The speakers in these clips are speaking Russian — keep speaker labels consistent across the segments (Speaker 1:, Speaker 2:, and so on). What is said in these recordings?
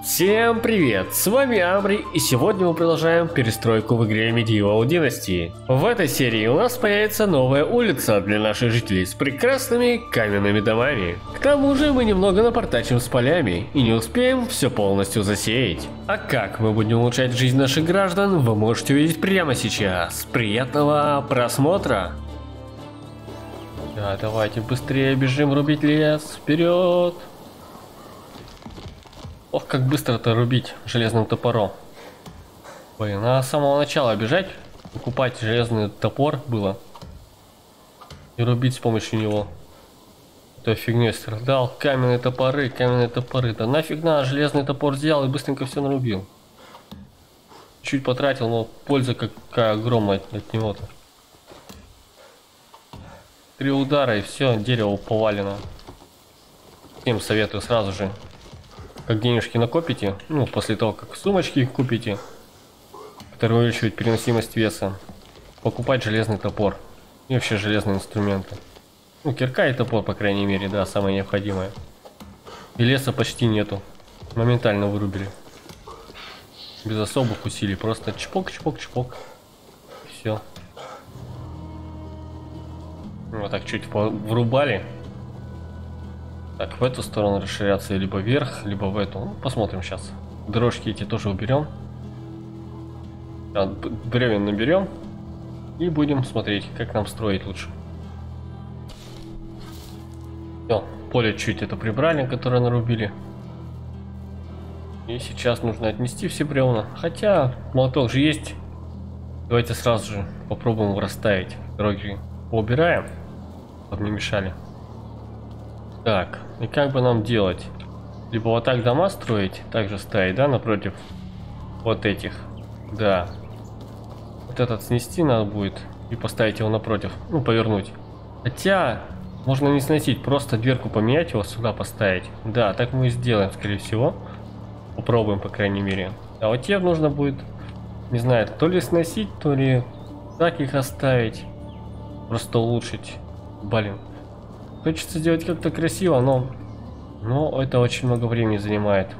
Speaker 1: Всем привет, с вами Амбри, и сегодня мы продолжаем перестройку в игре Medieval Dynasty. В этой серии у нас появится новая улица для наших жителей с прекрасными каменными домами. К тому же мы немного напортачим с полями и не успеем все полностью засеять. А как мы будем улучшать жизнь наших граждан, вы можете увидеть прямо сейчас. Приятного просмотра! Да, давайте быстрее бежим рубить лес, вперед! Ох, как быстро-то рубить железным топором. Блин, надо с самого начала бежать, покупать железный топор было. И рубить с помощью него. Той фигней страдал. Каменные топоры. Да нафиг надо, железный топор взял и быстренько все нарубил. Чуть потратил, но польза какая огромная от него-то. 3 удара и все, дерево повалено. Всем советую сразу же. Как денежки накопите, ну, после того, как сумочки купите, которые увеличивают переносимость веса, покупать железный топор и вообще железные инструменты. Ну, кирка и топор, по крайней мере, да, самое необходимое. И леса почти нету. Моментально вырубили. Без особых усилий, просто чпок. Все. Вот так чуть врубали. Так, в эту сторону расширяться либо вверх, либо в эту. Ну, посмотрим сейчас. Дорожки эти тоже уберем. Бревен наберем. И будем смотреть, как нам строить лучше. Все, поле чуть это прибрали, которое нарубили. И сейчас нужно отнести все бревна. Хотя молоток же есть. Давайте сразу же попробуем его расставить. Дороги поубираем, чтобы не мешали. Так, и как бы нам делать? Либо вот так дома строить, также ставить, да, напротив вот этих. Да. Вот этот снести надо будет и поставить его напротив, ну, повернуть. Хотя, можно не сносить, просто дверку поменять, его сюда поставить. Да, так мы и сделаем, скорее всего. Попробуем, по крайней мере. А вот те нужно будет, не знаю, то ли сносить, то ли так их оставить. Просто улучшить. Блин. Хочется сделать как-то красиво, но это очень много времени занимает.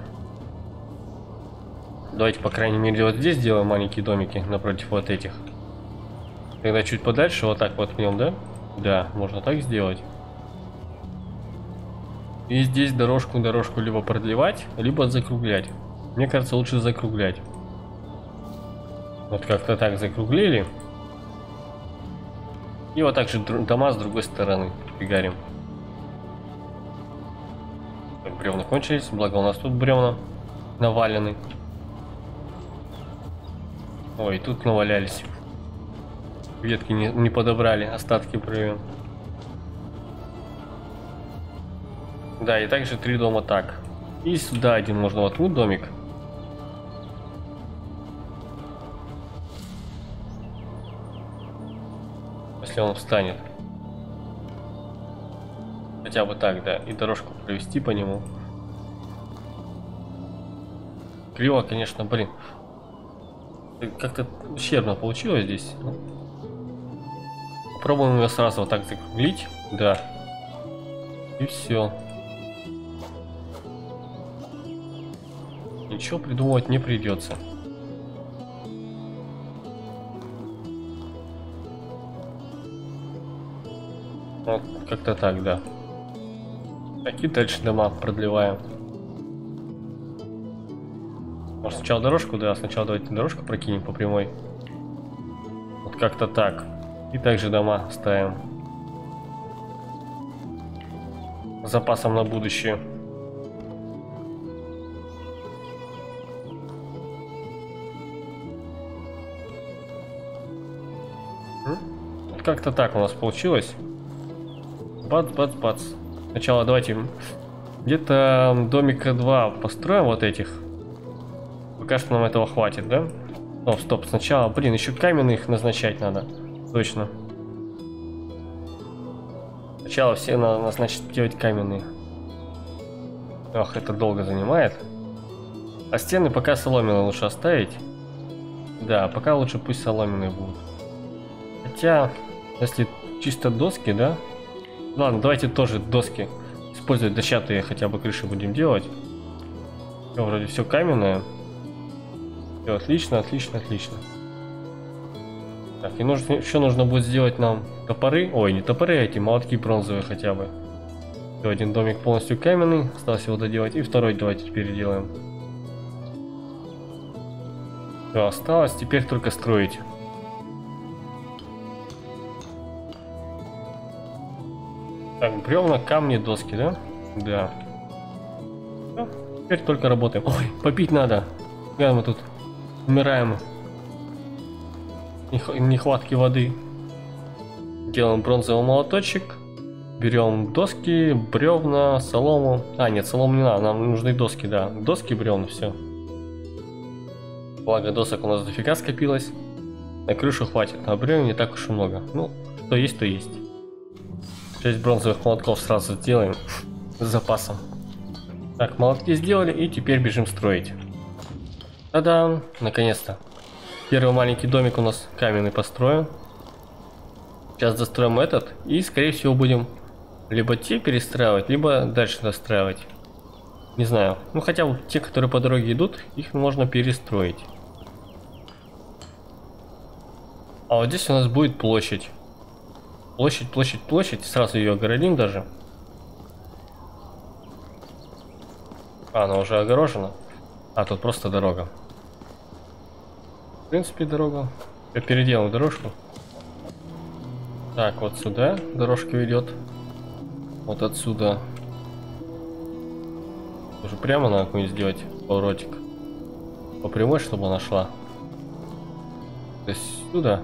Speaker 1: Давайте, по крайней мере, вот здесь сделаем маленькие домики напротив вот этих. Когда чуть подальше, вот так вот воткнем, да? Да, можно так сделать. И здесь дорожку либо продлевать, либо закруглять. Мне кажется, лучше закруглять. Вот как-то так закруглили. И вот так же дома с другой стороны фигарим. Бревна кончились, благо у нас тут бревна навалены. Ой, тут навалялись. Ветки не подобрали, остатки бревен. Да, и также 3 дома так. И сюда один можно воткнуть домик. Если он встанет. Хотя бы так, да. И дорожку провести по нему. Криво, конечно, блин. Как-то ущербно получилось здесь. Попробуем ее сразу вот так закруглить. Да. И все. Ничего придумывать не придется. Вот как-то так, да. Так, и дальше дома продлеваем. Может, сначала дорожку, да, сначала давайте дорожку прокинем по прямой. Вот как-то так. И также дома ставим. С запасом на будущее. Вот как-то так у нас получилось. Бац. Сначала давайте где-то домика 2 построим вот этих. Пока что нам этого хватит, да? Стоп. Сначала, блин, еще каменных назначать надо. Точно. Сначала все надо назначить делать каменные. Ох, это долго занимает. А стены пока соломенные лучше оставить. Да, пока лучше пусть соломенные будут. Хотя, если чисто доски, да? Ладно, давайте тоже доски использовать, дощатые хотя бы крыши будем делать. Все, вроде все каменное. Все, отлично, отлично, отлично. Так, и нужно, еще нужно будет сделать нам топоры. Ой, не топоры, а эти молотки бронзовые хотя бы. Все, один домик полностью каменный. Осталось его доделать. И второй давайте теперь делаем. Все, осталось теперь только строить. Так, бревна, камни, доски, да? Да. Все, теперь только работаем. Ой, попить надо. Когда мы тут умираем. Нехватки воды. Делаем бронзовый молоточек. Берем доски, бревна, солому. А, нет, солому не надо, нам нужны доски, да. Доски, бревна, все. Благо досок у нас дофига скопилось. На крышу хватит, а бревен не так уж и много. Ну, что есть, то есть. 6 бронзовых молотков сразу сделаем с запасом. Так, молотки сделали, и теперь бежим строить. Та-дам! Наконец-то. Первый маленький домик у нас каменный построен. Сейчас достроим этот, и скорее всего будем либо те перестраивать, либо дальше достраивать. Не знаю. Ну хотя вот те, которые по дороге идут, их можно перестроить. А вот здесь у нас будет площадь. Площадь, площадь, площадь. Сразу ее огородим даже. А, она уже огорожена. А, тут просто дорога. В принципе, дорога. Я переделаю дорожку. Так, вот сюда дорожка ведет. Вот отсюда. Уже прямо надо какой-нибудь сделать поворотик. По прямой, чтобы она шла. То есть сюда.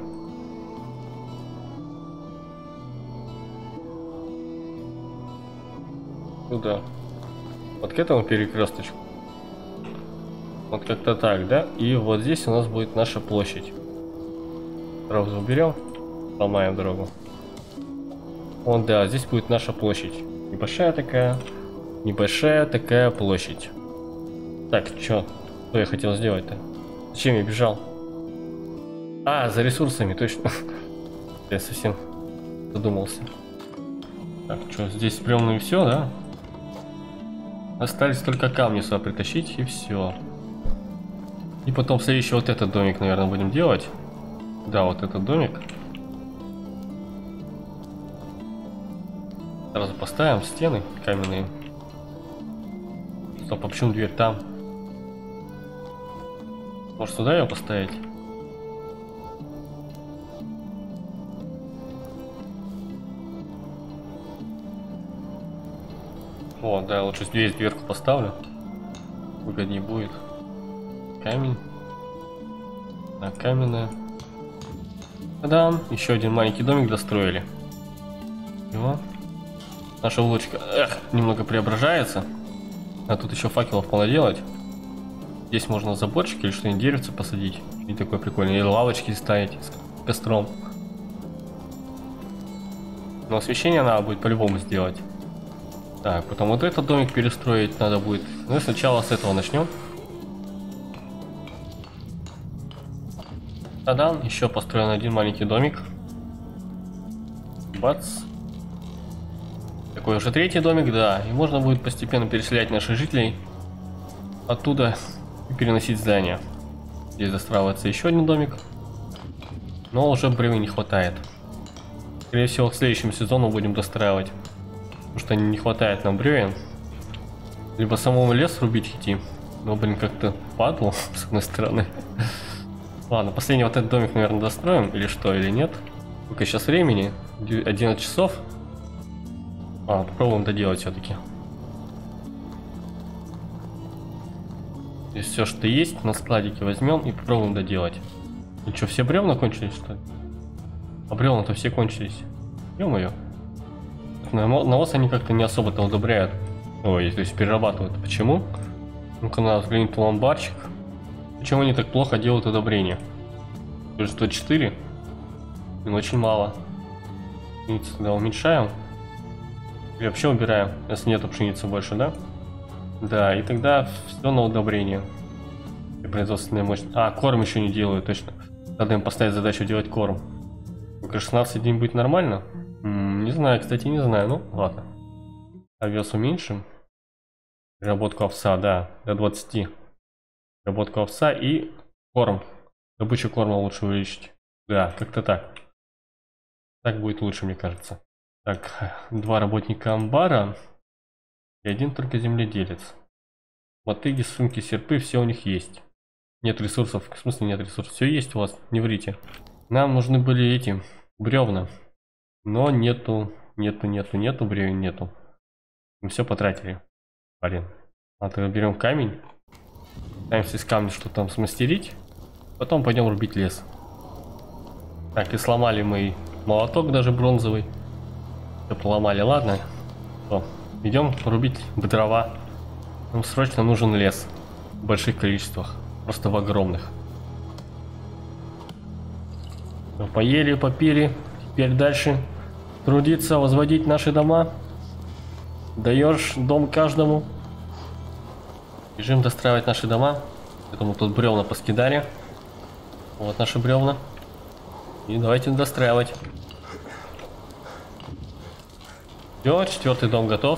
Speaker 1: Сюда. Вот к этому перекресточку. Вот как-то так, да? И вот здесь у нас будет наша площадь. Сразу уберем. Ломаем дорогу. Вот, да, здесь будет наша площадь. Небольшая такая площадь. Так, что я хотел сделать-то? Зачем я бежал? А, за ресурсами, точно. Я совсем задумался. Так, что, здесь прям и все, да? Остались только камни сюда притащить, и все. И потом следующий вот этот домик, наверное, будем делать. Да, вот этот домик. Сразу поставим стены каменные. Стоп, а почему дверь там? Может сюда ее поставить? О, да, лучше здесь дверку поставлю. Выгоднее будет. Камень. Так, каменная. Та-дам! Еще один маленький домик достроили. Его. Наша улочка немного преображается. А тут еще факелов понаделать. Здесь можно заборчик или что-нибудь деревце посадить. И такое прикольное. Или лавочки ставить с костром. Но освещение надо будет по-любому сделать. Так, потом вот этот домик перестроить надо будет. Ну и сначала с этого начнем. Та-дам! Еще построен один маленький домик. Бац. Такой уже третий домик, да. И можно будет постепенно переселять наших жителей оттуда и переносить здания. Здесь застраивается еще один домик. Но уже бревен не хватает. Скорее всего, к следующему сезону будем достраивать. Потому что не хватает нам бревен. Либо самому лес рубить идти. Но, блин, как-то падло, с одной стороны. Ладно, последний вот этот домик, наверное, достроим. Или что, или нет. Сколько сейчас времени? 11 часов. Попробуем доделать все-таки. Здесь все, что есть, на складике возьмем и попробуем доделать. И что, все бревна кончились, что ли? А бревна-то все кончились. Ё-моё. Навоз они как-то не особо-то удобряют. Ой, то есть перерабатывают. Почему? Ну-ка, надо взглянуть в ломбарчик. Почему они так плохо делают удобрения? 104? Очень мало. Да, уменьшаем. Или вообще убираем, если нету пшеницы больше, да? Да, и тогда все на удобрение. И производственная мощность. А, корм еще не делаю, точно. Надо им поставить задачу делать корм. 16 дней будет нормально? Не знаю, кстати, не знаю. Ну, ладно. А вес уменьшим. Переработку овса, да, до 20. Переработку овса и корм. Добычу корма лучше увеличить. Да, как-то так. Так будет лучше, мне кажется. Так, 2 работника амбара и 1 только земледелец. Мотыги, сумки, серпы, все у них есть. Нет ресурсов, в смысле нет ресурсов? Все есть у вас, не врите. Нам нужны были эти бревна. Но нету бревен нету. Мы все потратили. Блин. А тогда берем камень. Пытаемся из камня что-то там смастерить. Потом пойдем рубить лес. Так, и сломали мы молоток даже бронзовый. Все поломали, ладно. Что, идем рубить дрова. Нам срочно нужен лес. В больших количествах. Просто в огромных. Поели, попили. Теперь дальше трудиться, возводить наши дома. Даешь дом каждому. Бежим достраивать наши дома. Поэтому тут бревна поскидали. Вот наши бревна. И давайте достраивать. Все, 4-й дом готов.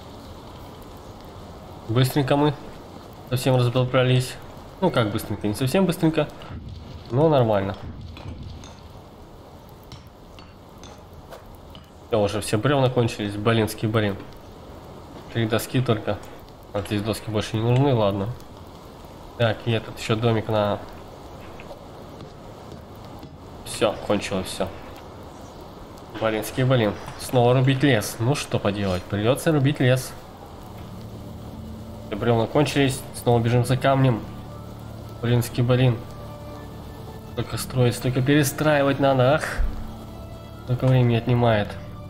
Speaker 1: Быстренько мы совсем разобрались. Ну как быстренько, не совсем быстренько, но нормально. Все, уже все бревна кончились, блин. 3 доски только. А здесь доски больше не нужны, ладно. Так, и этот еще домик на... Все, кончилось все. Блин. Снова рубить лес. Ну что поделать, придется рубить лес. Все бревна кончились, снова бежим за камнем. Блин. Только строить, только перестраивать надо, ах. Только времени отнимает.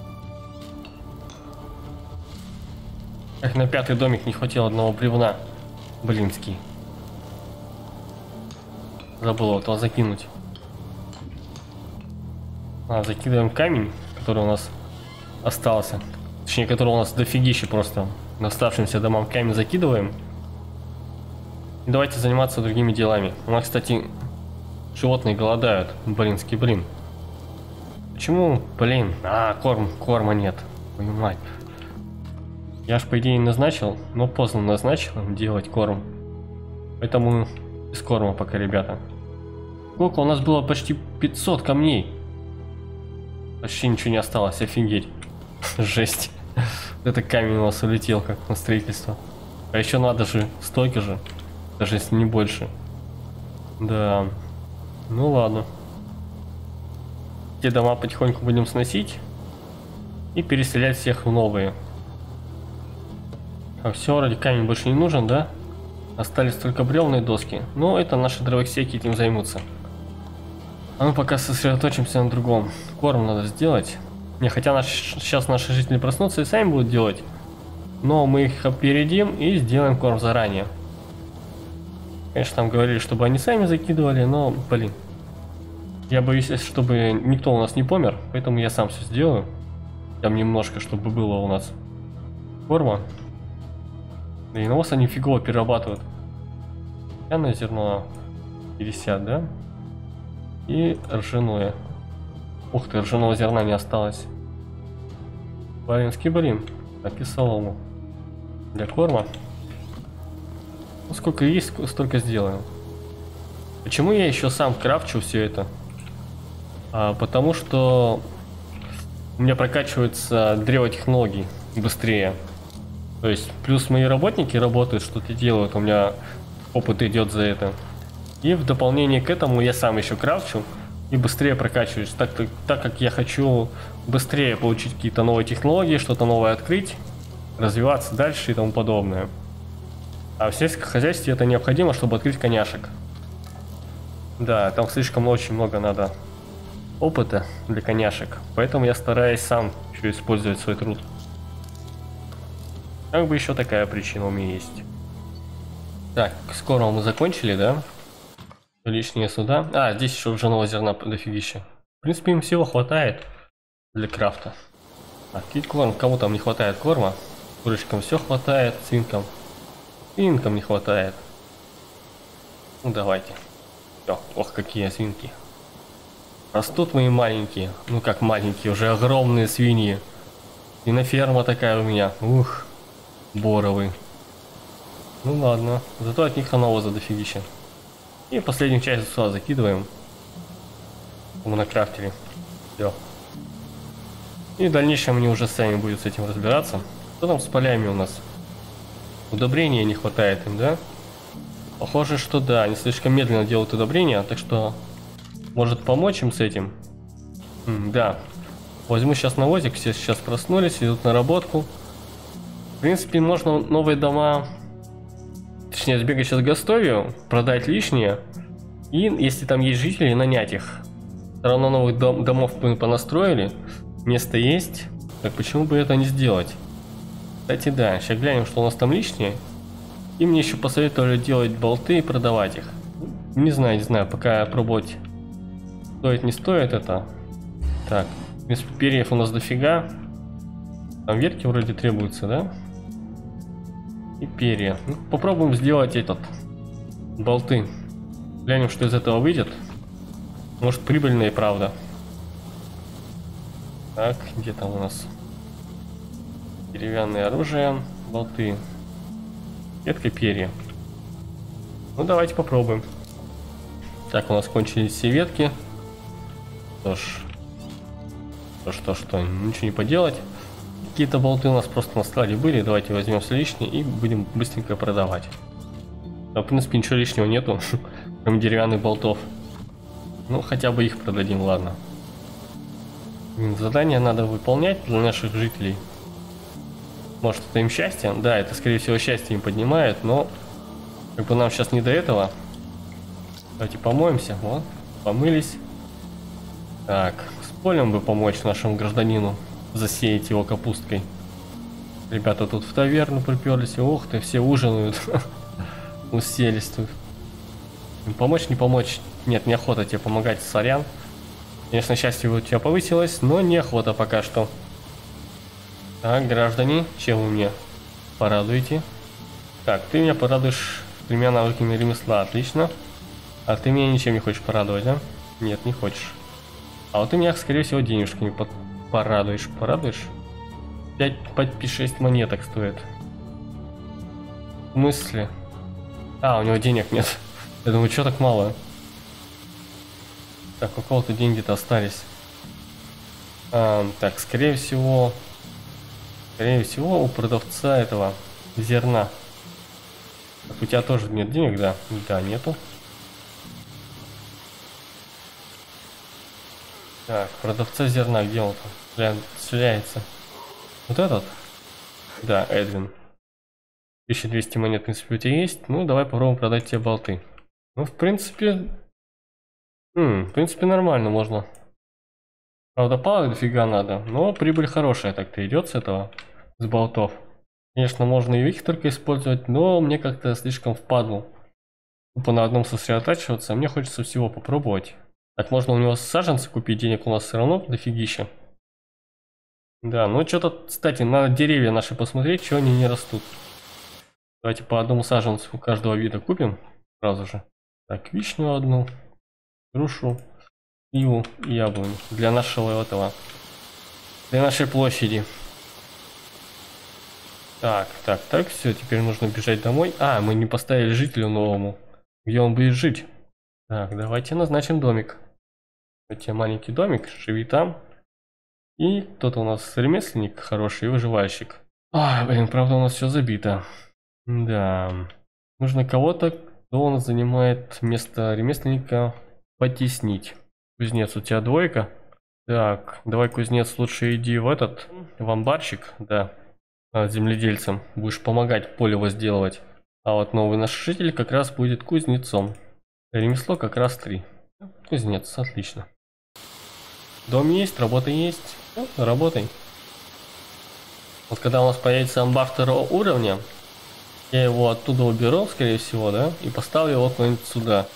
Speaker 1: Как на 5-й домик не хватило одного бревна. Блинский. Забыл вот его закинуть. Закидываем камень, который у нас остался. Точнее, который у нас дофигища просто. На оставшимся домам камень закидываем. И давайте заниматься другими делами. У нас, кстати, животные голодают. Блин. Почему? Блин. Корма нет. Твою мать. Я ж по идее назначил, но поздно назначил делать корм. Поэтому без корма пока, ребята. Сколько? У нас было почти 500 камней. Почти ничего не осталось, офигеть. Жесть. Это камень у нас улетел как на строительство. А еще надо же столько же. Даже если не больше. Да. Ну ладно. Те дома потихоньку будем сносить. И переселять всех в новые. А все, вроде камень больше не нужен, да? Остались только бревна и доски. Но это наши дровосеки этим займутся. А мы пока сосредоточимся на другом. Корм надо сделать. Не, хотя сейчас наши жители проснутся и сами будут делать. Но мы их опередим и сделаем корм заранее. Конечно, там говорили, чтобы они сами закидывали, но, блин. Я боюсь, чтобы никто у нас не помер, поэтому я сам все сделаю. Там немножко, чтобы было у нас корма. Да и навоз они фигово перерабатывают. Пьяное зерно 50, да? И ржаное. Ух ты, ржаного зерна не осталось. Блин. Так и солому. Для корма. Ну, сколько есть, столько сделаем. Почему я еще сам крафчу все это? Потому что у меня прокачиваются древотехнологии быстрее. То есть, плюс мои работники работают, что-то делают, у меня опыт идет за это. И в дополнение к этому я сам еще крафчу и быстрее прокачиваюсь, так как я хочу быстрее получить какие-то новые технологии, что-то новое открыть, развиваться дальше и тому подобное. А в сельском хозяйстве это необходимо, чтобы открыть коняшек. Да, там слишком очень много надо опыта для коняшек, поэтому я стараюсь сам еще использовать свой труд. Как бы еще такая причина у меня есть. Так, скоро мы закончили, да? Лишнее сюда. Здесь еще ржаного зерна дофигища. В принципе, им всего хватает для крафта. Корм, кому там не хватает корма? Курочкам все хватает, свинкам не хватает. Ну давайте. Все, ох, какие свинки. Растут мои маленькие. Ну как маленькие, уже огромные свиньи. Свиноферма такая у меня. Ух, боровый. Ну ладно, зато от них навоза дофигища. И последнюю часть сюда закидываем. Мы накрафтили. Все. И в дальнейшем они уже сами будут с этим разбираться. Что там с полями у нас? Удобрения не хватает им, да? Похоже, что да, они слишком медленно делают удобрения, так что может помочь им с этим. Да. Возьму сейчас навозик, все сейчас проснулись, идут на работку. В принципе, можно новые дома, точнее, сбегать сейчас в Гастовию, продать лишнее. И если там есть жители, нанять их. Все равно новых домов мы понастроили. Место есть. Так почему бы это не сделать? Кстати, да, сейчас глянем, что у нас там лишнее. И мне еще посоветовали делать болты и продавать их. Не знаю, пока пробовать стоит, не стоит это. Так, в принципе, перьев у нас дофига. Там ветки вроде требуются, да? И перья. Ну, попробуем сделать этот болты. Глянем, что из этого выйдет. Может, прибыльные, правда. Так, где там у нас деревянное оружие, болты, ветка, перья. Ну, давайте попробуем. Так, у нас кончились все ветки. Что, ничего не поделать. Какие-то болты у нас просто на складе были. Давайте возьмем все лишнее и будем быстренько продавать. Да, в принципе, ничего лишнего нету, кроме деревянных болтов. Ну, хотя бы их продадим, ладно. Задание надо выполнять для наших жителей. Может, это им счастье? Да, это, скорее всего, счастье им поднимает, но как бы нам сейчас не до этого. Давайте помоемся. Вот, помылись. Так, с полем бы помочь нашему гражданину. Засеять его капусткой. Ребята тут в таверну приперлись. Ух ты, все ужинают. Уселись тут. Помочь, не помочь? Нет, неохота тебе помогать, сорян. Конечно, счастье у тебя повысилось, но неохота пока что. Так, граждане, чем вы мне порадуете? Так, ты меня порадуешь 3 навыками ремесла, отлично. А ты меня ничем не хочешь порадовать, да? Нет, не хочешь. А вот ты меня, скорее всего, денежками порадуешь. Порадуешь? 5-6 монеток стоит. В смысле? А, у него денег нет. Я думаю, что так мало? Так, у кого-то деньги-то остались. Так, скорее всего, у продавца этого зерна. Так, у тебя тоже нет денег, да? Да, нету. Так, продавца зерна, где он там? Стреляется. Вот этот? Да, Эдвин. 1200 монет, в принципе, у тебя есть. Ну, давай попробуем продать тебе болты. Ну, в принципе, нормально можно. Правда, палок дофига надо, но прибыль хорошая так-то идет с этого, с болтов. Конечно, можно и их только использовать, но мне как-то слишком впадло тупо на одном сосредотачиваться. Мне хочется всего попробовать. Так, можно у него саженцы купить, денег у нас все равно дофигища. Да, ну что-то, кстати, надо деревья наши посмотреть, что они не растут. Давайте по одному саженцу у каждого вида купим сразу же. Так, вишню одну, грушу, иву и яблоню для нашего этого, для нашей площади. Так, все, теперь нужно бежать домой. А, мы не поставили жителю новому, где он будет жить. Так, давайте назначим домик. Давайте маленький домик, живи там. И кто-то у нас ремесленник хороший, выживальщик. Ай, блин, правда у нас все забито. Да, нужно кого-то, кто у нас занимает место ремесленника, потеснить. Кузнец, у тебя 2. Так, давай, кузнец, лучше иди в амбарчик, да, земледельцам. Будешь помогать поле возделывать. А вот новый наш житель как раз будет кузнецом. Ремесло как раз 3. Кузнец, отлично. Дом есть, работа есть. Ну, работай. Вот когда у нас появится амбар 2 уровня, я его оттуда уберу, скорее всего, да, и поставлю его куда-нибудь сюда.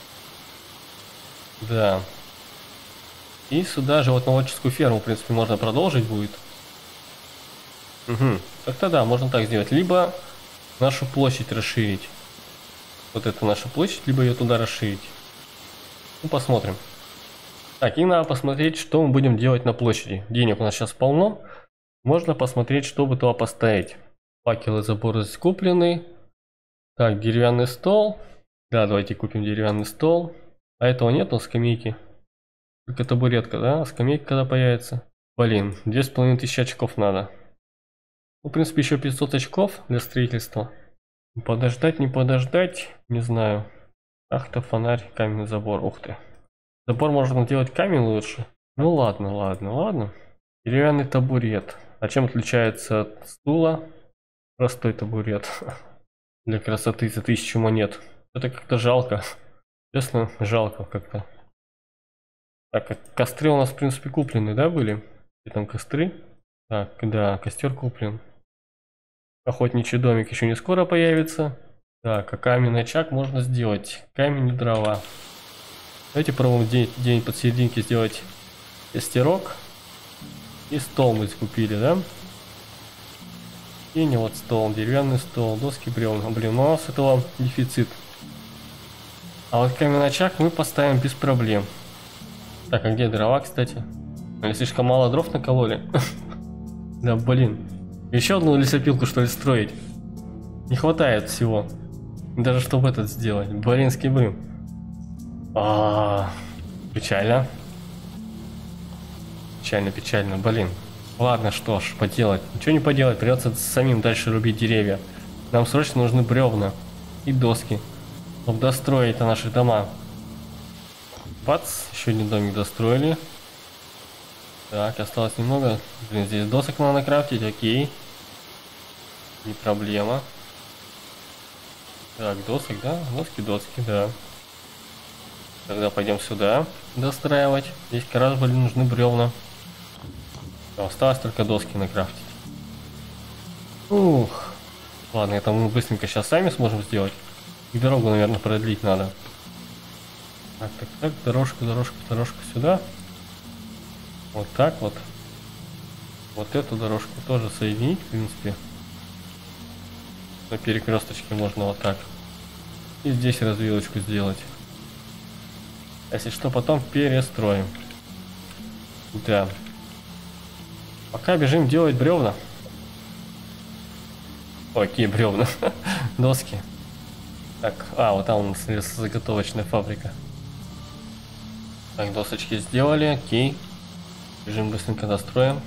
Speaker 1: Да. И сюда животноводческую ферму, в принципе, можно продолжить будет. Угу. Как-то да, можно так сделать. Либо нашу площадь расширить. Вот это наша площадь, либо ее туда расширить. Ну, посмотрим. Так, и надо посмотреть, что мы будем делать на площади. Денег у нас сейчас полно. Можно посмотреть, что бы туда поставить. Факелы, заборы куплены. Так, деревянный стол. Да, давайте купим деревянный стол. А этого нет, но скамейки. Только табуретка, да? Скамейка когда появится? Блин, 2500 очков надо. Ну, в принципе, еще 500 очков для строительства. Подождать, не подождать, не знаю. Ахта, фонарь, каменный забор. Ух ты. Забор можно делать камень лучше. Ну ладно, ладно, ладно. Деревянный табурет. А чем отличается от стула? Простой табурет. Для красоты за 1000 монет. Это как-то жалко. Честно, жалко как-то. Так, костры у нас, в принципе, куплены, да, были? И там костры? Так, да, костер куплен. Охотничий домик еще не скоро появится. Так, а каменный очаг можно сделать. Камень и дрова. Давайте пробуем день посерединке сделать костерок. И стол мы купили, да? И не вот стол, деревянный стол, доски, бревна. Блин, у нас этого дефицит. А вот каменный очаг мы поставим без проблем. Так, а где дрова, кстати? Или слишком мало дров накололи? Да, блин. Еще одну лесопилку, что ли, строить? Не хватает всего. Даже чтобы этот сделать. Блинский блин. Печально. Печально, печально, блин. Ладно, что ж, поделать. Ничего не поделать, придется самим дальше рубить деревья. Нам срочно нужны бревна и доски, чтобы достроить наши дома. Бац, еще один домик достроили. Так, осталось немного. Блин, здесь досок надо накрафтить, окей. Не проблема. Так, досок, да? Доски, да. Тогда пойдем сюда достраивать. Здесь как раз, блин, нужны бревна. Осталось только доски накрафтить. Ух. Ладно, это мы быстренько сейчас сами сможем сделать. И дорогу, наверное, продлить надо. Так, дорожку сюда. Вот так вот. Вот эту дорожку тоже соединить, в принципе. На перекресточке можно вот так. И здесь развилочку сделать. Если что, потом перестроим. Да. Пока бежим делать бревна. Окей, бревна. Доски. Так, вот там у нас заготовочная фабрика. Так, досочки сделали, окей. Бежим быстренько достроим.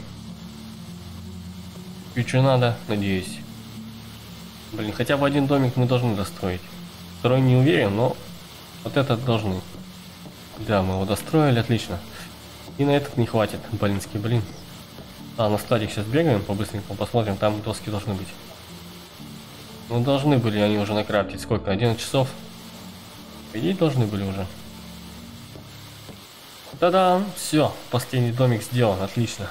Speaker 1: И что надо, надеюсь. Блин, хотя бы один домик мы должны достроить. Второй не уверен, но вот этот должны. Да, мы его достроили, отлично. И на этот не хватит, блин. На складик сейчас бегаем, по-быстренькому посмотрим, там доски должны быть. Ну, должны были они уже накрафтить. Сколько? 11 часов? По идее, должны были уже. Та-дам! Все, последний домик сделан, отлично.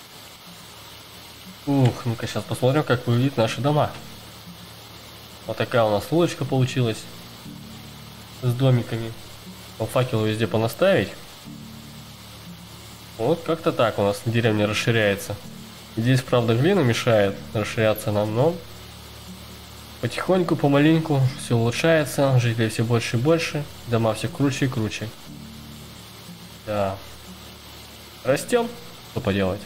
Speaker 1: Ух, ну-ка сейчас посмотрим, как выглядят наши дома. Вот такая у нас улочка получилась. С домиками. Факелы везде понаставить. Вот как-то так у нас деревня расширяется. Здесь, правда, глина мешает расширяться нам, но потихоньку, помаленьку все улучшается, жителей все больше и больше, дома все круче и круче. Да. Растем, что поделать.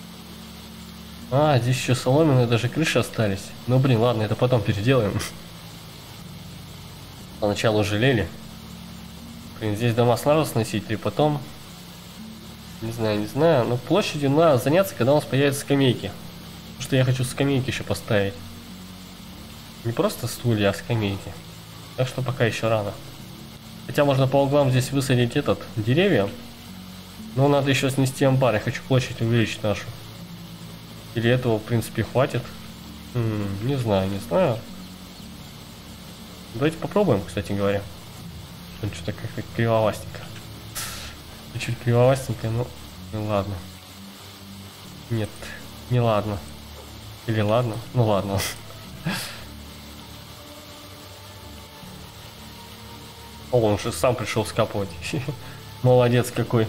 Speaker 1: Здесь еще соломенные даже крыши остались. Ну блин, ладно, это потом переделаем. Поначалу жалели. Блин, здесь дома сразу сносить или потом. Не знаю, но площадью надо заняться, когда у нас появятся скамейки. Потому что я хочу скамейки еще поставить. Не просто стулья, а скамейки. Так что пока еще рано. Хотя можно по углам здесь высадить деревья. Но надо еще снести амбар, я хочу площадь увеличить нашу. Или этого, в принципе, хватит. Не знаю. Давайте попробуем, кстати говоря. Что-то как кривовастенько. Чуть кривовастенько, ну ладно. Нет, не ладно. Или ладно? Ну ладно. Он же сам пришел скапывать. Молодец какой.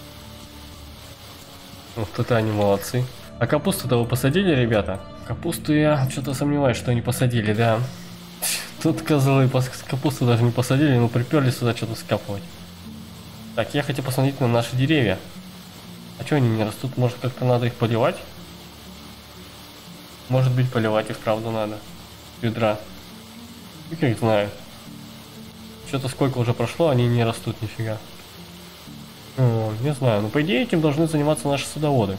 Speaker 1: Вот это они молодцы. А капусту-то вы посадили, ребята? Капусту я что-то сомневаюсь, что они посадили, да. Тут козлы капусту даже не посадили, но приперли сюда что-то скапывать. Так, я хотел посмотреть на наши деревья. А что они не растут? Может, как-то надо их поливать? Может быть, поливать их, правда, надо. Ведра. И как знаю. Что-то сколько уже прошло, они не растут нифига. Не знаю, но по идее этим должны заниматься наши садоводы.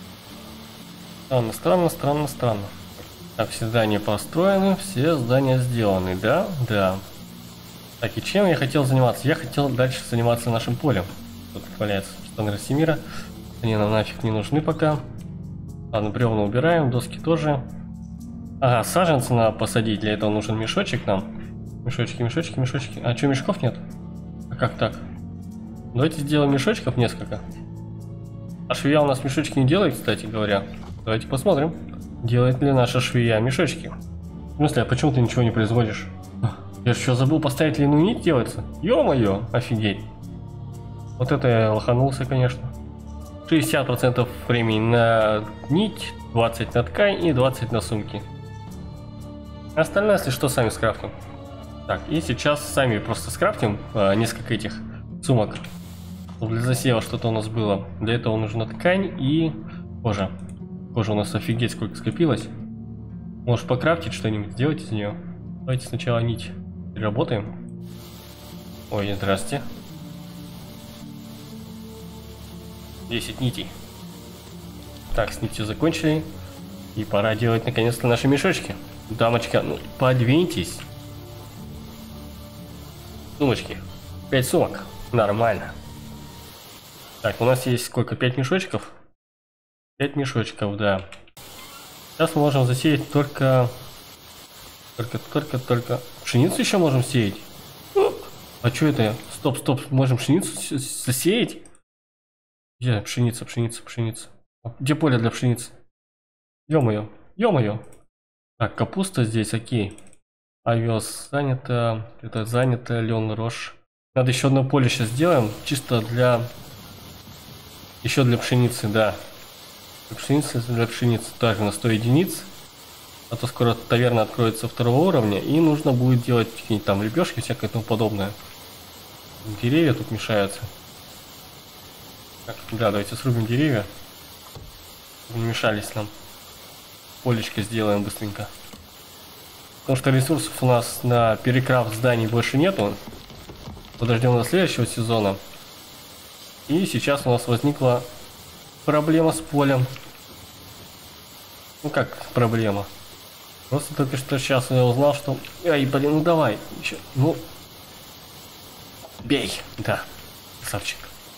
Speaker 1: Странно. Так, все здания построены, все здания сделаны, да? Да. Так, и чем я хотел заниматься? Я хотел дальше заниматься нашим полем. Тут валяется штангер Семира. Они нам нафиг не нужны пока. Ладно, бревна убираем, доски тоже. Ага, саженцы надо посадить, для этого нужен мешочек нам. Мешочки. А что, мешков нет? А как так? Давайте сделаем мешочков несколько. А швея у нас мешочки не делает, кстати говоря. Давайте посмотрим, делает ли наша швея мешочки. В смысле, а почему ты ничего не производишь? Я же что, забыл поставить льняную нить делается? Ё-моё, офигеть. Вот это я лоханулся, конечно. 60% времени на нить, 20 на ткань и 20 на сумки. Остальное, если что, сами скрафтим. Так, и сейчас сами просто скрафтим несколько этих сумок. Для засева что-то у нас было. Для этого нужна ткань и кожа. Кожа у нас офигеть сколько скопилось. Можешь покрафтить что-нибудь, сделать из нее. Давайте сначала нить переработаем. Ой, здрасте. 10 нитей. Так, с нитью закончили. И пора делать наконец-то наши мешочки. Дамочка, ну подвиньтесь. Сумочки. 5 сумок. Нормально. Так, у нас есть сколько? 5 мешочков? 5 мешочков, да. Сейчас мы можем засеять только пшеницу еще можем сеять. А что это? Стоп, можем пшеницу засеять? Где пшеница? Где поле для пшеницы? Ё-моё. Так, капуста здесь, окей. Овес занято, это занято, лен, рожь. Надо еще одно поле сейчас сделаем, чисто для... Еще для пшеницы, да. Для пшеницы также на 100 единиц. А то скоро таверна откроется 2-го уровня, и нужно будет делать какие-нибудь там лепешки, всякое тому подобное. Деревья тут мешаются. Так, да, давайте срубим деревья. Не мешались нам. Полечко сделаем быстренько. Потому что ресурсов у нас на перекрафт зданий больше нету. Подождем до следующего сезона. И сейчас у нас возникла проблема с полем. Ну как проблема? Просто только что сейчас я узнал, что... Ай, блин, ну давай. Еще. Ну. Бей. Да. Красавчик.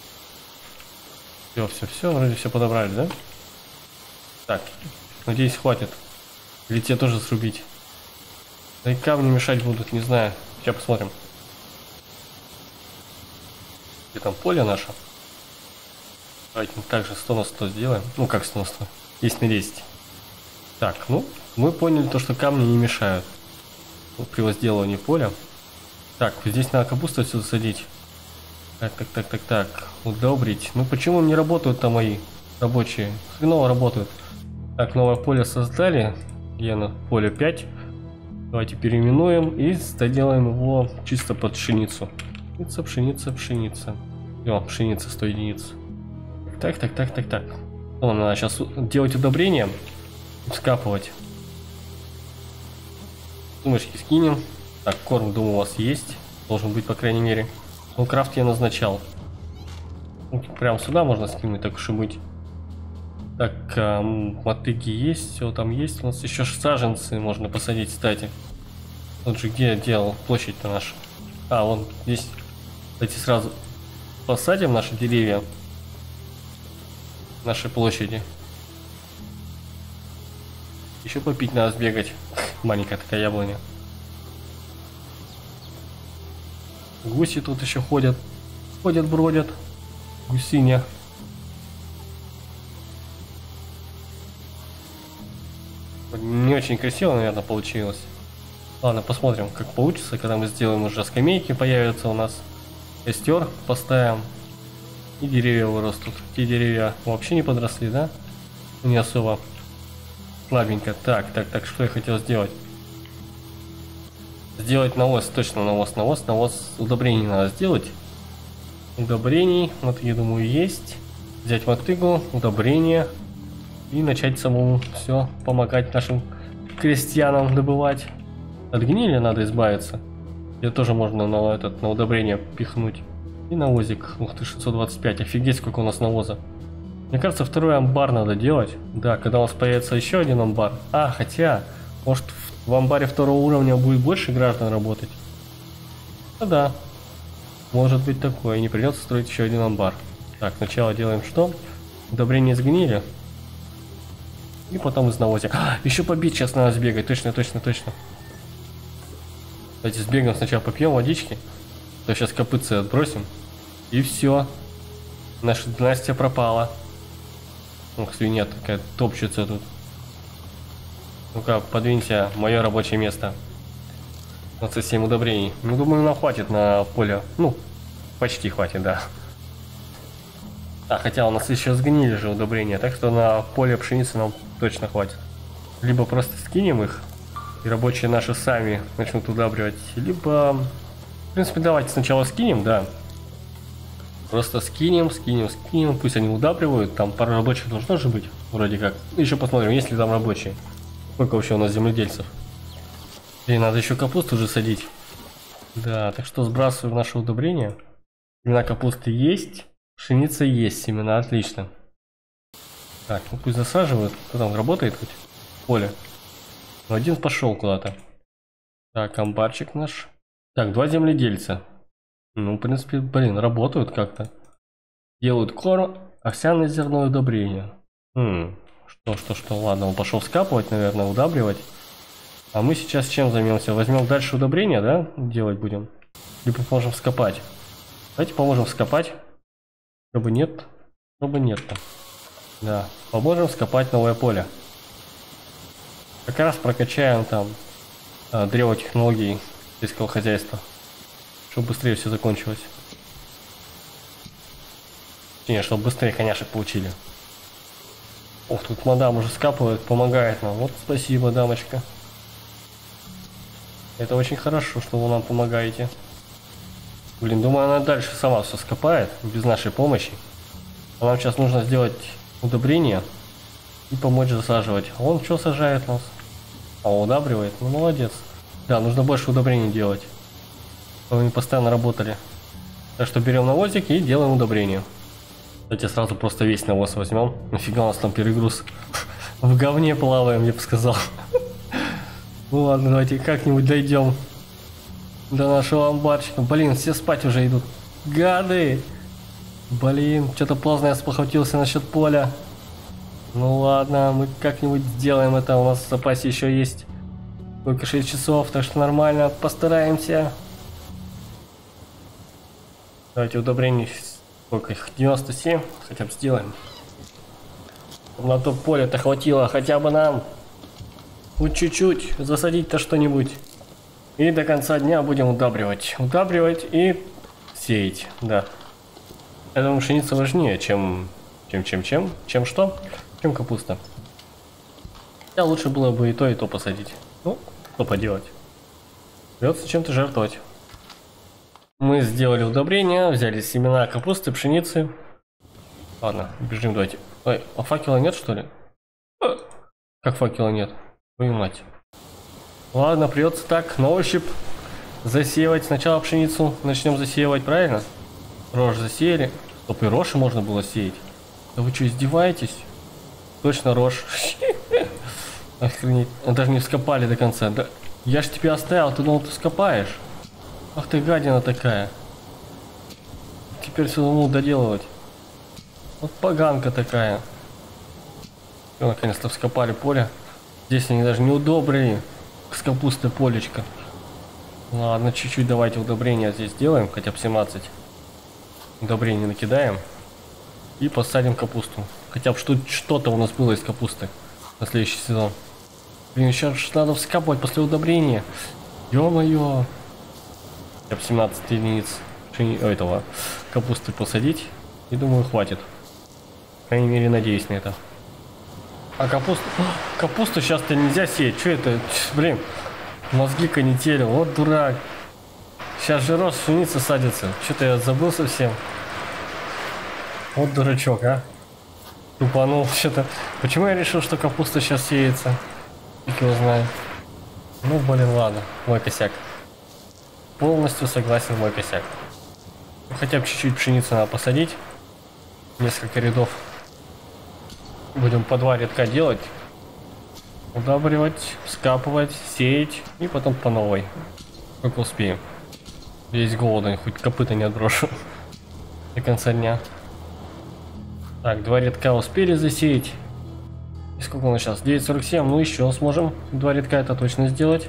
Speaker 1: Все, вроде все подобрали, да? Так. Надеюсь, хватит. Или тебе тоже срубить. Да и камни мешать будут, не знаю. Сейчас посмотрим. Где там поле наше? Давайте мы также 100 на 100 сделаем. Ну как 100 на 100? 10 на 10. Так, ну, мы поняли то, что камни не мешают при возделывании поля. Так, здесь надо капусту отсюда садить. Так. Удобрить. Ну почему не работают там мои рабочие? Хреново работают. Так, новое поле создали. Я поле 5. Давайте переименуем и сделаем его чисто под пшеницу. Пшеница. О, пшеница 100 единиц. Так. Надо сейчас делать удобрения. Скапывать. Сумочки скинем. Так, корм, думаю, у вас есть. Должен быть, по крайней мере. Ну, крафт я назначал. Ну, прям сюда можно скинуть, так уж и быть. Так, мотыги есть, все там есть. У нас еще саженцы можно посадить, кстати. Вот же где я делал площадь-то наша. А, вон здесь. Давайте сразу посадим наши деревья. Нашей площади. Еще попить надо сбегать. Маленькая такая яблоня. Гуси тут еще ходят. Бродят. Гусиня. Не очень красиво, наверное, получилось. Ладно, посмотрим, как получится, когда мы сделаем уже скамейки, появятся у нас. Костер поставим. И деревья вырастут. Те деревья вообще не подросли, да? Не особо. Слабенько. Так, что я хотел сделать? Сделать навоз, точно навоз. Удобрений надо сделать. Удобрений, вот я думаю, есть. Взять мотыгу, удобрения. И начать самому все помогать нашим крестьянам добывать. От гнили надо избавиться. Ее тоже можно на удобрение пихнуть. И навозик. Ух ты, 625. Офигеть, сколько у нас навоза. Мне кажется, второй амбар надо делать. Да, когда у нас появится еще один амбар. А, хотя, может в амбаре второго уровня будет больше граждан работать. Да. Может быть такое. Не придется строить еще один амбар. Так, сначала делаем что? Удобрение из гнили. И потом из навозика. Еще побить сейчас надо сбегать. Точно. Давайте сбегаем сначала, попьем водички. То сейчас копытцы отбросим. И все. Наша Настя пропала. Ух, свинья такая топчется тут. Ну-ка, подвинься, мое рабочее место. Вот со 7 удобрений. Ну, думаю, нам хватит на поле. Ну, почти хватит, да. А, хотя у нас еще сгнили же удобрения, так что на поле пшеницы нам точно хватит. Либо просто скинем их, и рабочие наши сами начнут удобривать, либо... В принципе, давайте сначала скинем, да. Просто скинем, пусть они удабривают, там пару рабочих должно же быть, вроде как. Еще посмотрим, есть ли там рабочие. Сколько вообще у нас земледельцев. И надо еще капусту уже садить. Да, так что сбрасываем наше удобрение. Семена капусты есть, пшеница есть, семена, отлично. Так, ну пусть засаживают, кто там работает хоть? Поле. Ну, один пошел куда-то. Так, амбарчик наш. Так, 2 земледельца. Ну, в принципе, блин, работают как-то. Делают корм, овсяное зерно и удобрение. Что, ладно, он пошел скапывать, наверное, удабривать. А мы сейчас чем займемся? Возьмем дальше удобрения, да? Делать будем? Либо поможем вскопать. Давайте поможем вскопать. Чтобы нет-то. Да, поможем вскопать новое поле. Как раз прокачаем там древо технологий сельского хозяйства. Чтобы быстрее все закончилось. Не, чтобы быстрее коняшек получили. Ох, тут мадам уже скапывает, помогает нам. Вот спасибо, дамочка. Это очень хорошо, что вы нам помогаете. Блин, думаю, она дальше сама все скопает, без нашей помощи. А нам сейчас нужно сделать удобрение и помочь засаживать. А он что сажает нас? А он удабривает? Ну, молодец. Да, нужно больше удобрений делать. Чтобы они постоянно работали. Так что берем навозик и делаем удобрение. Давайте сразу просто весь навоз возьмем. Нафига у нас там перегруз? В говне плаваем, я бы сказал. Ну ладно, давайте как-нибудь дойдем до нашего амбарчика. Блин, все спать уже идут. Гады! Блин, что-то поздно я спохватился насчет поля. Ну ладно, мы как-нибудь сделаем это. У нас в запасе еще есть только 6 часов, так что нормально. Постараемся. Давайте удобрений. Сколько их? 97. Хотя бы сделаем. На то поле-то хватило хотя бы нам. Вот чуть-чуть засадить-то что-нибудь. И до конца дня будем удабривать. Удабривать и сеять. Да. Я думаю, пшеница важнее, чем что? Чем капуста. Хотя лучше было бы и то посадить. Ну, что поделать. Придется чем-то жертвовать. Мы сделали удобрения, взяли семена капусты, пшеницы. Ладно, бежим, давайте. Ой, а факела нет, что ли? Как факела нет? Твою мать. Ладно, придется так, на ощупь засеивать. Сначала пшеницу начнем засеивать, правильно? Рожь засеяли. Стоп, и рожь можно было сеять. Да вы что, издеваетесь? Точно рожь. Охренеть. Даже не вскопали до конца. Да я ж тебя оставил, ты думал, ты вскопаешь. Ах ты гадина такая. Теперь все равно доделывать. Вот поганка такая. Все, наконец-то вскопали поле. Здесь они даже не удобрили. С капустой полечко. Ладно, чуть-чуть давайте удобрения здесь сделаем. Хотя бы 17. Удобрений накидаем. И посадим капусту. Хотя бы что-то у нас было из капусты на следующий сезон. Блин, сейчас надо вскапывать после удобрения. Ё-моё. Хотя бы 17 единиц этого капусты посадить. И думаю, хватит. По крайней мере, надеюсь на это. А капусту сейчас-то нельзя сеять. Что это? Блин, мозги канители. Вот дурак. Сейчас же рост пшеницы садится. Что-то я забыл совсем. Вот дурачок, а. Тупанул что-то. Почему я решил, что капуста сейчас сеется? Фиг его знает. Ну, блин, ладно, мой косяк. Полностью согласен, мой косяк. Хотя бы чуть-чуть пшеницы надо посадить. Несколько рядов. Будем по 2 рядка делать. Удобривать, скапывать, сеять. И потом по новой. Сколько успеем. Весь голодный, хоть копыта не отброшу. До конца дня. Так, 2 рядка успели засеять. И сколько у нас сейчас? 9:47. Ну еще сможем 2 рядка это точно сделать.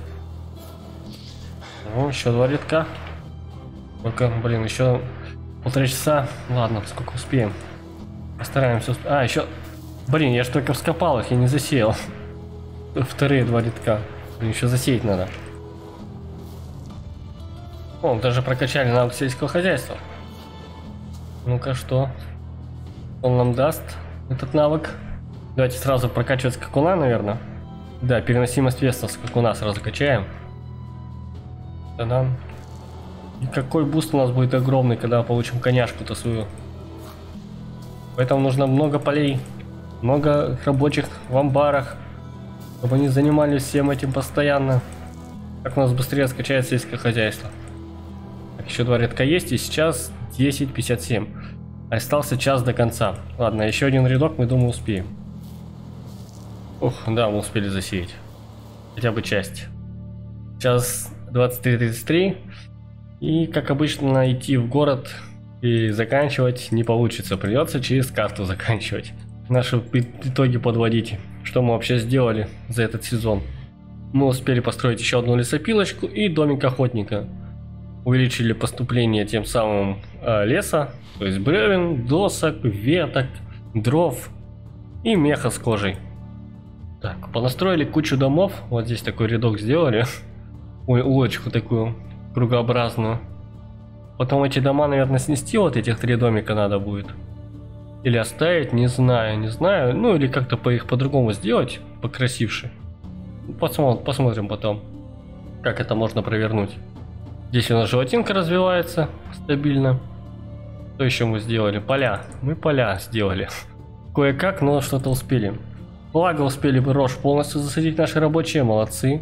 Speaker 1: Ну, еще 2 рядка. Только, блин, еще 1,5 часа. Ладно, сколько успеем. Постараемся успеть. А, еще... Блин, я же только вскопал их, я не засеял. Вторые 2 рядка. Блин, еще засеять надо. О, даже прокачали навык сельского хозяйства. Ну-ка, что? Он нам даст этот навык. Давайте сразу прокачивать скакуна, наверное. Да, переносимость веса скакуна сразу качаем. Та-дам. И какой буст у нас будет огромный, когда получим коняшку-то свою. Поэтому нужно много полей, много рабочих в амбарах, чтобы они занимались всем этим постоянно. Как у нас быстрее скачает сельское хозяйство. Так, еще 2 рядка есть, и сейчас 10:57. Остался час до конца. Ладно, еще один рядок, мы, думаю, успеем. Ух, да, мы успели засеять. Хотя бы часть. Сейчас 23:33. И, как обычно, идти в город и заканчивать не получится. Придется через карту заканчивать. Наши итоги подводить. Что мы вообще сделали за этот сезон. Мы успели построить еще одну лесопилочку и домик охотника. Увеличили поступление тем самым леса. То есть бревен, досок, веток, дров и меха с кожей. Так, понастроили кучу домов. Вот здесь такой рядок сделали. Ой, улочку такую кругообразную. Потом эти дома, наверное, снести. Вот этих 3 домика надо будет. Или оставить, не знаю, не знаю. Ну или как-то по их по-другому сделать, покрасивше. Посмотрим потом, как это можно провернуть. Здесь у нас животинка развивается стабильно. Что еще мы сделали? Поля. Мы поля сделали. Кое-как, но что-то успели. Благо успели бы рожь полностью засадить наши рабочие, молодцы.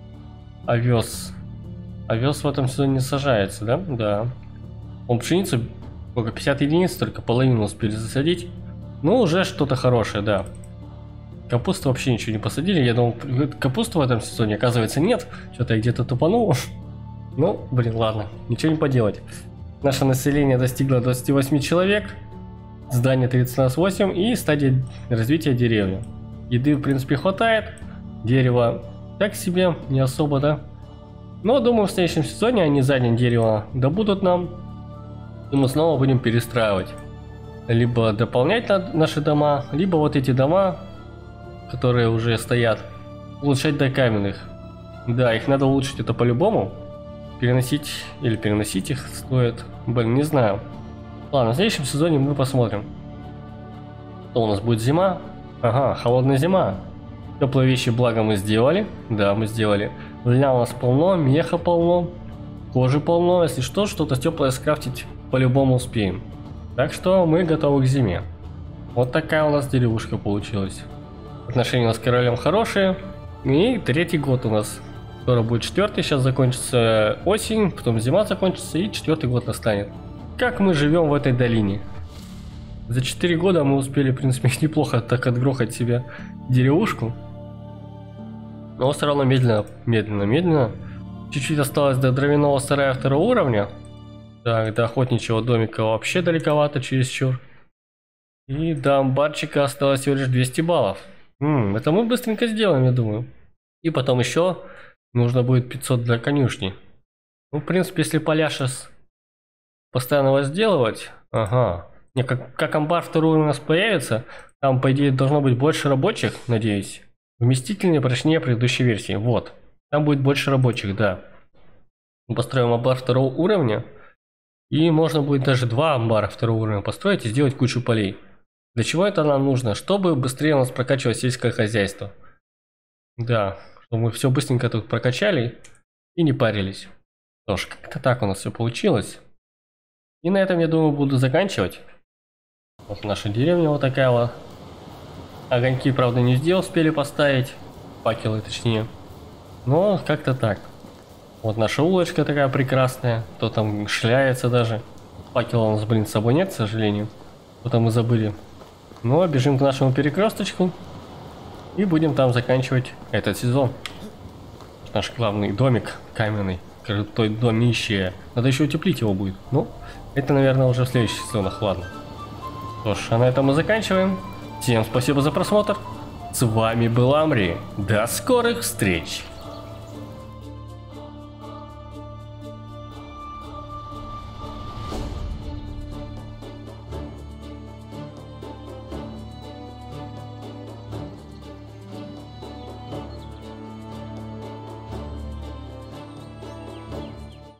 Speaker 1: Овес. Овес в этом сезоне не сажается, да? Да. Он пшеницу, сколько, 50 единиц, только половину успели засадить. Ну, уже что-то хорошее, да. Капусту вообще ничего не посадили. Я думал, капусту в этом сезоне, оказывается, нет. Что-то я где-то тупанул. Ну, блин, ладно, ничего не поделать. Наше население достигло 28 человек. Здание 38 и стадия развития деревни. Еды, в принципе, хватает. Дерево так себе, не особо, да. Но, думаю, в следующем сезоне они за день дерево добудут нам. И мы снова будем перестраивать. Либо дополнять наши дома, либо вот эти дома, которые уже стоят, улучшать до каменных. Да, их надо улучшить, это по-любому. Переносить или переносить их стоит. Блин, не знаю. Ладно, в следующем сезоне мы посмотрим. Что у нас будет, зима? Ага, холодная зима. Теплые вещи, благо, мы сделали. Да, мы сделали. Льна у нас полно, меха полно, кожи полно. Если что, что-то теплое скрафтить по-любому успеем. Так что мы готовы к зиме. Вот такая у нас деревушка получилась. Отношения у нас с королем хорошие. И 3-й год у нас. Скоро будет 4-й, сейчас закончится осень, потом зима закончится и 4-й год настанет. Как мы живем в этой долине? За 4 года мы успели, в принципе, неплохо так отгрохать себе деревушку. Но все равно медленно. Чуть-чуть осталось до дровяного сарая 2-го уровня. Так, до охотничьего домика вообще далековато, чересчур. И до амбарчика осталось всего лишь 200 баллов. Это мы быстренько сделаем, я думаю. И потом еще нужно будет 500 для конюшни. Ну, в принципе, если поля сейчас постоянно возделывать... Ага. Не, как амбар 2 уровня у нас появится, там, по идее, должно быть больше рабочих, надеюсь. Вместительнее, прочнее предыдущей версии. Вот. Там будет больше рабочих, да. Мы построим амбар 2 уровня. И можно будет даже 2 амбара 2 уровня построить и сделать кучу полей. Для чего это нам нужно? Чтобы быстрее у нас прокачивать сельское хозяйство. Да, чтобы мы все быстренько тут прокачали и не парились. Что ж, как-то так у нас все получилось. И на этом, я думаю, буду заканчивать. Вот наша деревня вот такая вот. Огоньки, правда, не везде успели поставить. Факелы, точнее. Но как-то так. Вот наша улочка такая прекрасная. Кто там шляется даже. Факела у нас, блин, с собой нет, к сожалению. Что-то мы забыли. Но бежим к нашему перекресточку. И будем там заканчивать этот сезон. Наш главный домик каменный. Крутой домище. Надо еще утеплить его будет. Ну, это, наверное, уже в следующих сезонах. Ладно. Что ж, а на этом мы заканчиваем. Всем спасибо за просмотр. С вами был Амри. До скорых встреч.